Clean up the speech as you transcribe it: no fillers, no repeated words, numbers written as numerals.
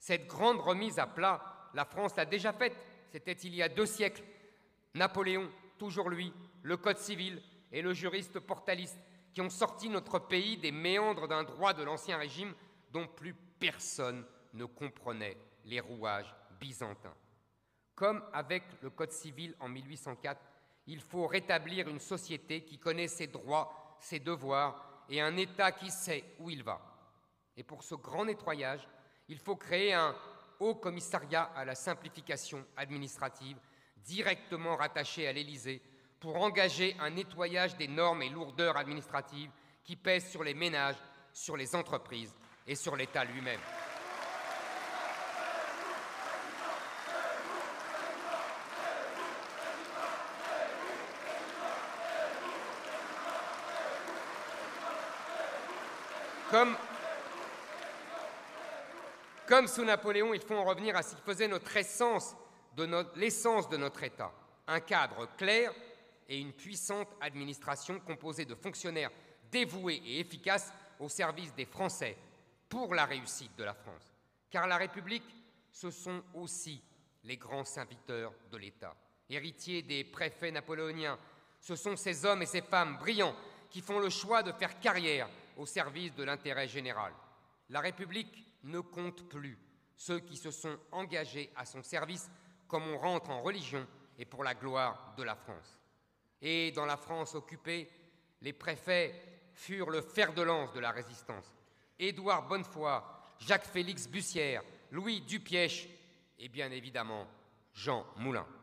Cette grande remise à plat, la France l'a déjà faite. C'était il y a 2 siècles. Napoléon, toujours lui, le Code civil et le juriste Portaliste, qui ont sorti notre pays des méandres d'un droit de l'Ancien Régime dont plus personne ne comprenait les rouages byzantins. Comme avec le Code civil en 1804, il faut rétablir une société qui connaît ses droits, ses devoirs et un État qui sait où il va. Et pour ce grand nettoyage, il faut créer un haut commissariat à la simplification administrative directement rattaché à l'Élysée pour engager un nettoyage des normes et lourdeurs administratives qui pèsent sur les ménages, sur les entreprises et sur l'État lui-même. Comme sous Napoléon, il faut en revenir à ce qui faisait l'essence de notre État. Un cadre clair et une puissante administration composée de fonctionnaires dévoués et efficaces au service des Français pour la réussite de la France. Car la République, ce sont aussi les grands serviteurs de l'État. Héritiers des préfets napoléoniens, ce sont ces hommes et ces femmes brillants qui font le choix de faire carrière au service de l'intérêt général. La République ne compte plus ceux qui se sont engagés à son service comme on rentre en religion et pour la gloire de la France. Et dans la France occupée, les préfets furent le fer de lance de la résistance. Édouard Bonnefoy, Jacques-Félix Bussière, Louis Dupièche et bien évidemment Jean Moulin.